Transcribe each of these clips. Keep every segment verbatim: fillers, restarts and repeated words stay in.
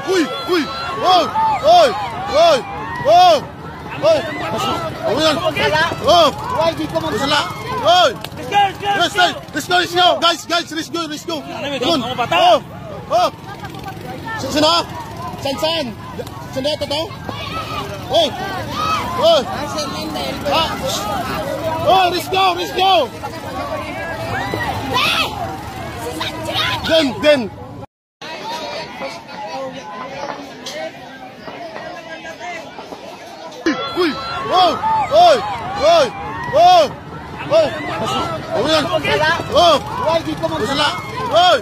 Uy! Uy! Oy! Oy! Oy! Oy! Oy! Ano yan? Oh! Why di ko Masala! Oy! Let's go! Let's go! Let's go! Guys! Guys! Let's go! Let's go! Doon! Oh! Oh! Saan na? Saan saan? Saan na ito to? Oy! Oy! Ah! Oh! Let's go! Let's go! Den! Den! Uy! Oh! Oy! Oy! Oh! Oy! Ano yan? Oh! Why di ko Masala! Oy!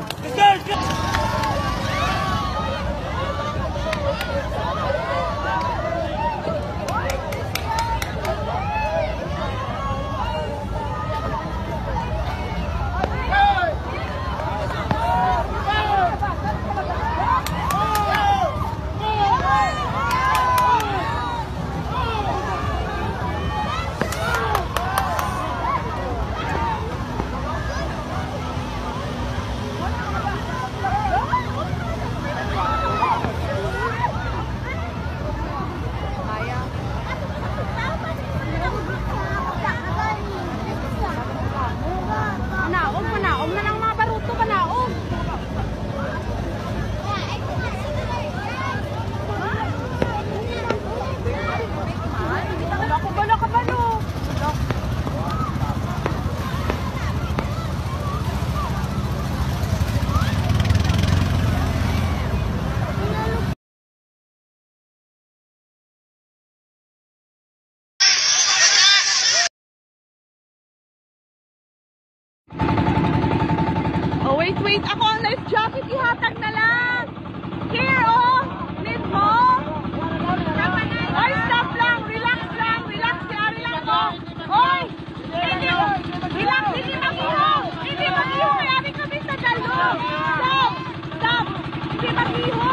Wait, wait. Ako ang life jacket. Ihatag na lang. Here, oh. Need mo? Oy, stop lang. Relax lang. Relax. Relax mo. Oy. Relax. Hindi mag-iho. Hindi mag-iho. Kaya kami sa dalo. Stop. Stop. Hindi mag-iho.